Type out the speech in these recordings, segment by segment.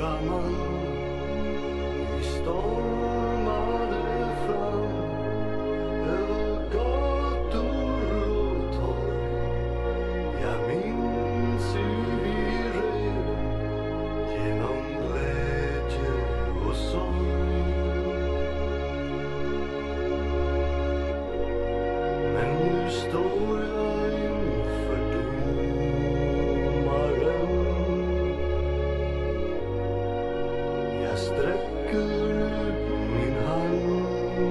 man. Vi stormade fram över gator och torg. Jag minns hur vi red genom glädje och sorg. Men nu står jag inför domaren. Jag sträcker ut min hand.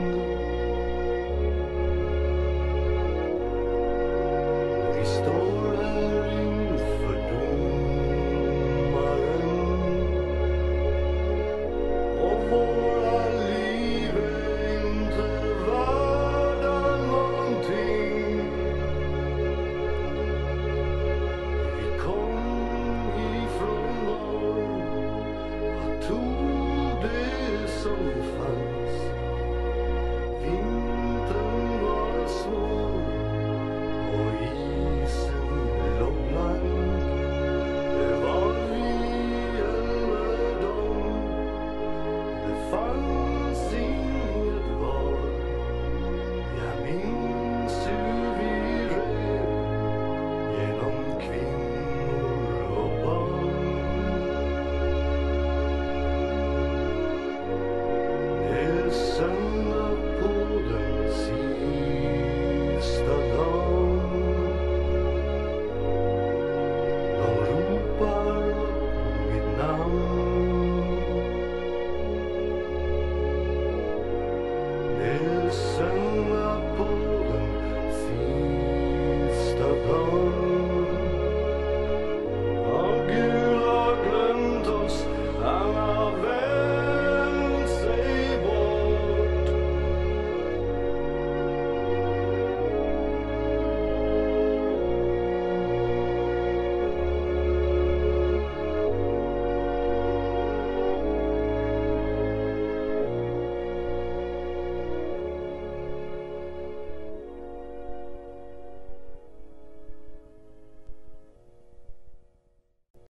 Vi står här inför domaren. Och våra liv är inte värda någonting. Vi kom ifrån norr och tog det som fanns.